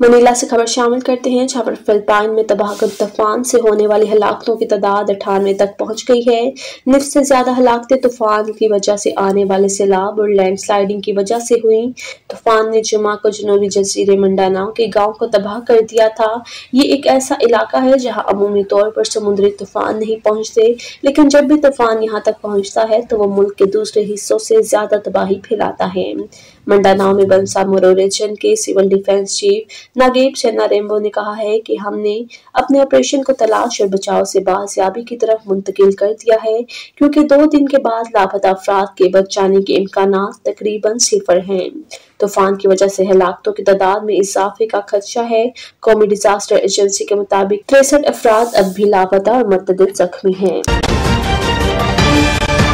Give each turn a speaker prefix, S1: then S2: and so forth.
S1: Manila से खबर शामिल करते हैं, जहां पर फिलिपाइन में तबाहकुन तूफान से होने वाली हलाकतों की तादाद 98 तक पहुंच गई है। निफ्स से ज्यादा हलाकतें तूफान की वजह से आने वाले सैलाब और लैंडस्लाइडिंग की वजह से हुई। तूफान ने जुमा को जनूबी जजीरे मिंडानाओ के गांव को तबाह कर दिया था। ये एक ऐसा इलाका है जहां अमूमी तौर पर समुद्री तूफान नहीं पहुंचते, लेकिन जब भी तूफान यहां तक पहुंचता है तो वो मुल्क के दूसरे हिस्सों से ज्यादा तबाही फैलाता है। मिंडानाओ में बंसामोरो रीजन के civil defence chief Naguib Sinarimbo ने कहा है कि हमने अपने ऑपरेशन को तलाश और बचाव से बाजियाबी की तरफ मुंतकिल कर दिया है, क्योंकि 2 दिन के बाद लापता अफराद के बच जाने के इम्कानात तकरीबन 0 हैं। तूफान की वजह से हलाकतों की तादाद में इजाफे का खदशा है। कौमी डिजास्टर एजेंसी के मुताबिक 63 अफराद अब भी लापता और मुतअद्दिद जख्मी हैं।